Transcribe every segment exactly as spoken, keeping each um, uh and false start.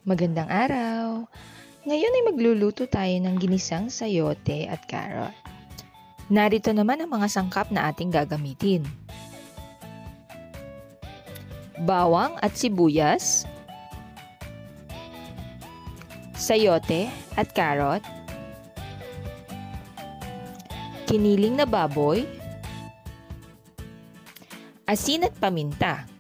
Magandang araw! Ngayon ay magluluto tayo ng ginisang sayote at carrot. Narito naman ang mga sangkap na ating gagamitin. Bawang at sibuyas, sayote at carrot, kiniling na baboy, asin at paminta,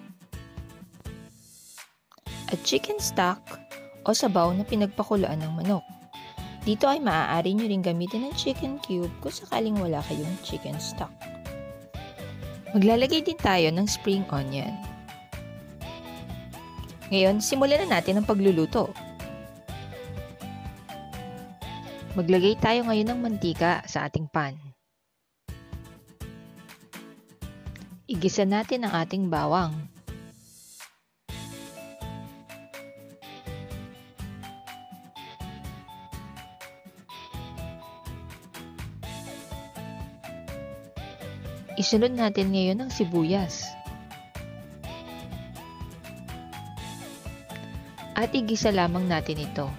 at chicken stock o sabaw na pinagpakuluan ng manok. Dito ay maaari nyo rin gamitin ng chicken cube kung sakaling wala kayong chicken stock. Maglalagay din tayo ng spring onion. Ngayon, simulan na natin ang pagluluto. Maglagay tayo ngayon ng mantika sa ating pan. Igisa natin ang ating bawang. Isunod natin ngayon ang sibuyas. At igisa lamang natin ito.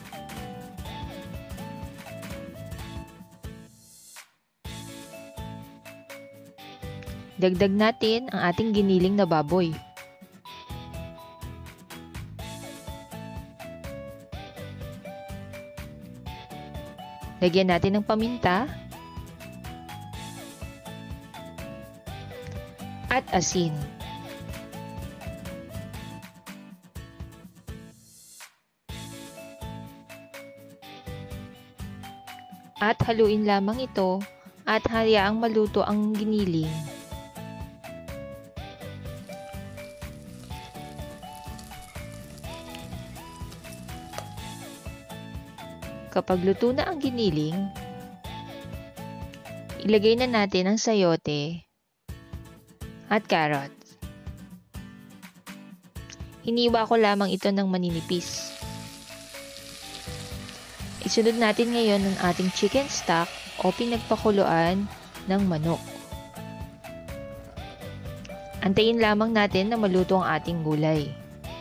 Dagdag natin ang ating giniling na baboy. Lagyan natin ng paminta at asin. At haluin lamang ito at hayaang maluto ang giniling. Kapag luto na ang giniling, ilagay na natin ang sayote at carrot. Hiniwa ko lamang ito ng maninipis. Isunod natin ngayon ang ating chicken stock o pinagpakuluan ng manok. Antayin lamang natin na maluto ang ating gulay.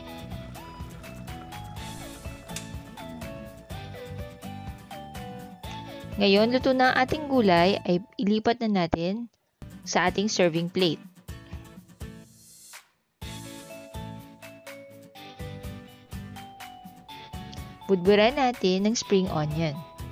Ngayon, luto na ang ating gulay, ay ilipat na natin sa ating serving plate. Budburan natin ng spring onion.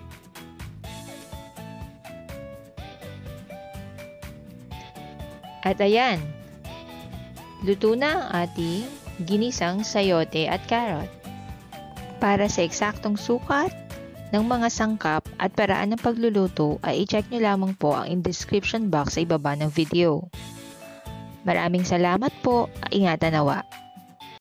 At ayan, luto na ang ating ginisang sayote at carrot. Para sa eksaktong sukat ng mga sangkap at paraan ng pagluluto ay i-check nyo lamang po ang in description box sa ibaba ng video. Maraming salamat po, ingatan nawa.